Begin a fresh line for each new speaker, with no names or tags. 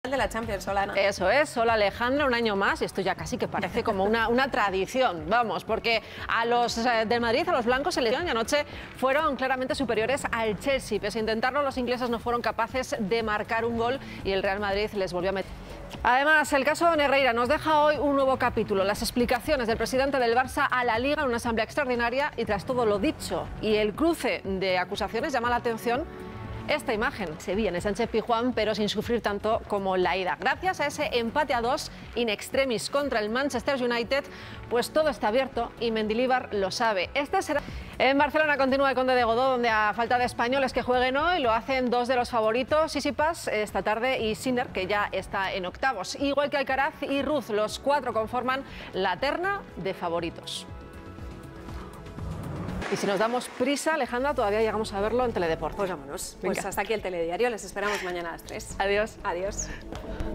de la Champions, Solana.
Eso es, hola Alejandra, un año más, y esto ya casi que parece como una tradición, vamos, porque a los del Madrid, a los blancos, y anoche fueron claramente superiores al Chelsea. Pese a intentarlo, los ingleses no fueron capaces de marcar un gol y el Real Madrid les volvió a meter. Además, el caso Negreira nos deja hoy un nuevo capítulo, las explicaciones del presidente del Barça a la Liga en una asamblea extraordinaria, y tras todo lo dicho y el cruce de acusaciones llama la atención esta imagen. Se viene Sánchez Pizjuán, pero sin sufrir tanto como la ida. Gracias a ese empate a 2 in extremis contra el Manchester United, pues todo está abierto y Mendilibar lo sabe. Este será... En Barcelona continúa el Conde de Godó, donde a falta de españoles que jueguen hoy, lo hacen dos de los favoritos, Tsitsipas esta tarde y Sinner, que ya está en octavos. Igual que Alcaraz y Ruth, los cuatro conforman la terna de favoritos. Y si nos damos prisa, Alejandra, todavía llegamos a verlo en Teledeporte.
Pues vámonos. Pues hasta aquí el telediario. Les esperamos mañana a las 3.
Adiós.
Adiós.